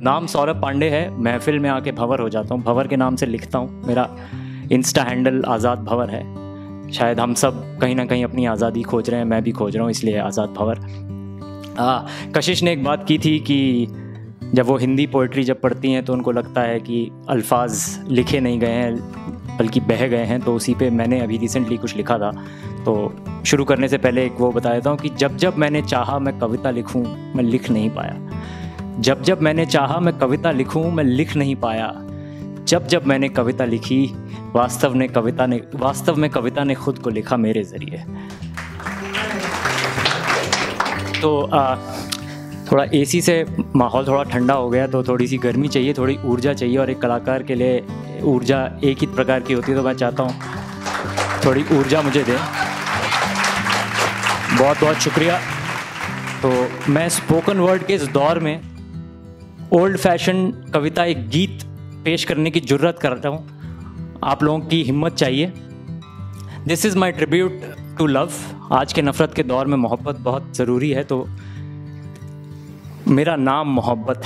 नाम सौरभ पांडे है, महफिल में आके भंवर हो जाता हूँ, भंवर के नाम से लिखता हूँ। मेरा इंस्टा हैंडल आज़ाद भंवर है। शायद हम सब कहीं ना कहीं अपनी आज़ादी खोज रहे हैं, मैं भी खोज रहा हूँ, इसलिए आज़ाद भंवर। कशिश ने एक बात की थी कि जब वो हिंदी पोइट्री जब पढ़ती हैं तो उनको लगता है कि अल्फाज लिखे नहीं गए हैं बल्कि बह गए हैं। तो उसी पे मैंने अभी रिसेंटली कुछ लिखा था। तो शुरू करने से पहले एक वो बता देता हूँ कि जब जब मैंने चाहा मैं कविता लिखूं मैं लिख नहीं पाया। जब जब मैंने चाहा मैं कविता लिखूं मैं लिख नहीं पाया। जब जब मैंने कविता लिखी वास्तव में कविता ने खुद को लिखा मेरे ज़रिए। तो थोड़ा एसी से माहौल थोड़ा ठंडा हो गया तो थोड़ी सी गर्मी चाहिए, थोड़ी ऊर्जा चाहिए, और एक कलाकार के लिए ऊर्जा एक ही प्रकार की होती है। तो मैं चाहता हूँ थोड़ी ऊर्जा मुझे दें। बहुत बहुत शुक्रिया। तो मैं स्पोकन वर्ड के इस दौर में ओल्ड फैशन कविता, एक गीत पेश करने की जुर्रत करता हूँ। आप लोगों की हिम्मत चाहिए। This is my tribute to love. आज के नफ़रत के दौर में मोहब्बत बहुत ज़रूरी है। तो मेरा नाम मोहब्बत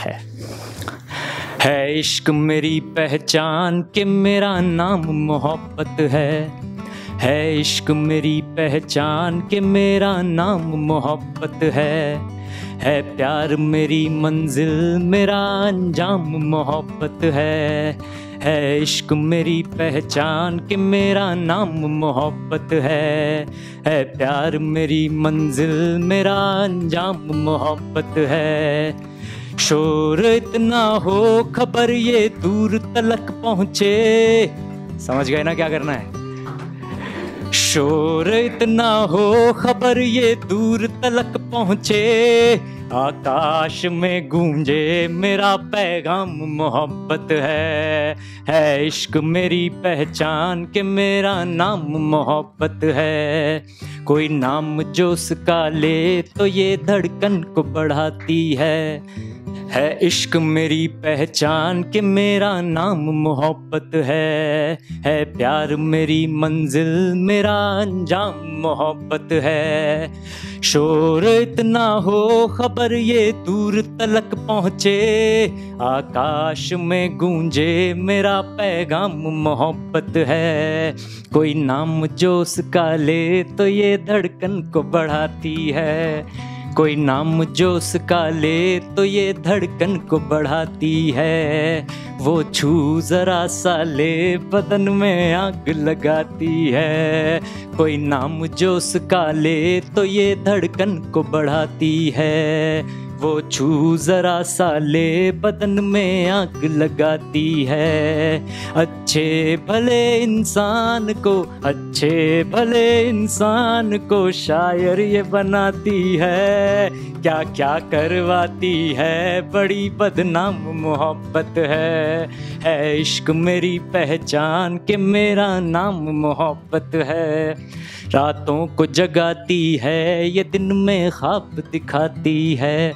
है इश्क मेरी पहचान कि मेरा नाम मोहब्बत है इश्क मेरी पहचान कि मेरा नाम मोहब्बत है प्यार मेरी मंजिल मेरा अंजाम मोहब्बत है इश्क मेरी पहचान कि मेरा नाम मोहब्बत है प्यार मेरी मंजिल मेरा अंजाम मोहब्बत है। शोर इतना हो खबर ये दूर तलक पहुँचे। समझ गए ना क्या करना है? शोर इतना हो खबर ये दूर तलक पहुँचे। आकाश में गूंजे मेरा पैगाम मोहब्बत है इश्क मेरी पहचान कि मेरा नाम मोहब्बत है। कोई नाम जो उसका ले तो ये धड़कन को बढ़ाती है इश्क मेरी पहचान कि मेरा नाम मोहब्बत है प्यार मेरी मंजिल मेरा अंजाम मोहब्बत है। शोर इतना हो खबर ये दूर तलक पहुँचे। आकाश में गूंजे मेरा पैगाम मोहब्बत है। कोई नाम जो उसका ले तो ये धड़कन को बढ़ाती है। कोई नाम जो उसका ले तो ये धड़कन को बढ़ाती है। वो छू जरा सा ले बदन में आग लगाती है। कोई नाम जो उसका ले तो ये धड़कन को बढ़ाती है। वो छू जरा सा ले बदन में आग लगाती है। अच्छे भले इंसान को शायर ये बनाती है। क्या क्या करवाती है बड़ी बदनाम मोहब्बत है इश्क मेरी पहचान कि मेरा नाम मोहब्बत है। रातों को जगाती है ये दिन में ख्वाब दिखाती है।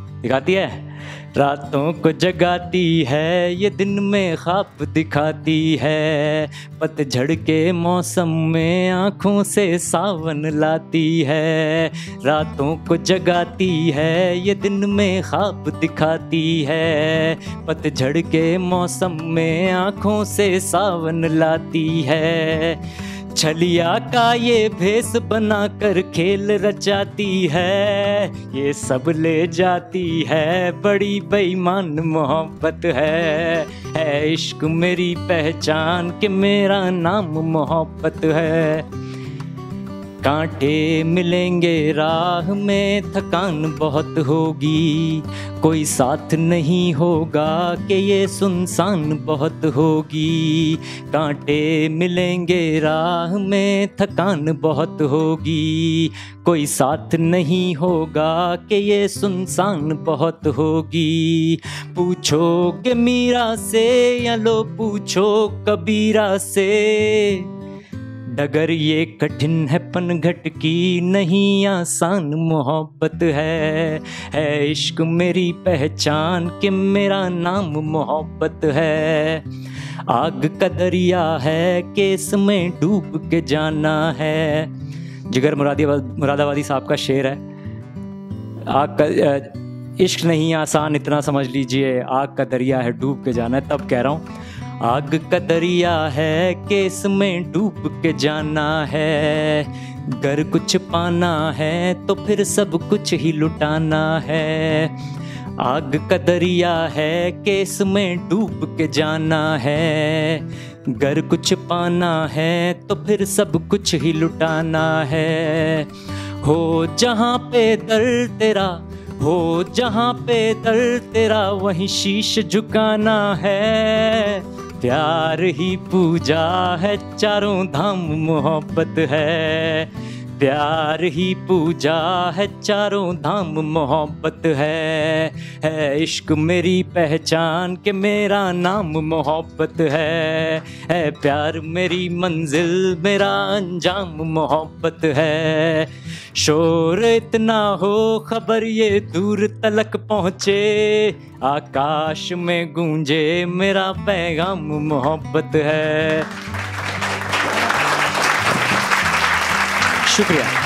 रातों को जगाती है ये दिन में ख्वाब दिखाती है। पतझड़ के मौसम में आँखों से सावन लाती है। रातों को जगाती है ये दिन में ख्वाब दिखाती है। पतझड़ के मौसम में आँखों से सावन लाती है। छलिया का ये भेष बनाकर खेल रचाती है। ये सब ले जाती है बड़ी बेईमान मोहब्बत है इश्क मेरी पहचान कि मेरा नाम मोहब्बत है। कांटे मिलेंगे राह में थकान बहुत होगी। कोई साथ नहीं होगा कि ये सुनसान बहुत होगी। कांटे मिलेंगे राह में थकान बहुत होगी। कोई साथ नहीं होगा कि ये सुनसान बहुत होगी। पूछोगे मीरा से या लो पूछो कबीरा से। डगर ये कठिन है पनघट की नहीं आसान मोहब्बत है इश्क मेरी पहचान कि मेरा नाम मोहब्बत है। आग का दरिया है कि इसमें डूब के जाना है। जिगर मुरादाबादी साहब का शेर है। इश्क नहीं आसान इतना समझ लीजिए, आग का दरिया है डूब के जाना है, तब कह रहा हूँ आग का दरिया है कि इसमें डूब के जाना है, गर कुछ पाना है तो फिर सब कुछ ही लुटाना है। आग का दरिया है कि इसमें डूब के जाना है, गर कुछ पाना है तो फिर सब कुछ ही लुटाना है। हो जहाँ पे दर तेरा, हो जहाँ पे दर तेरा वहीं शीश झुकाना है। प्यार ही पूजा है, चारों धाम मोहब्बत है, प्यार ही पूजा है, चारों धाम मोहब्बत है इश्क मेरी पहचान के मेरा नाम मोहब्बत है प्यार मेरी मंजिल मेरा अंजाम मोहब्बत है। शोर इतना हो खबर ये दूर तलक पहुँचे, आकाश में गूंजे मेरा पैगाम मोहब्बत है। शुक्रिया।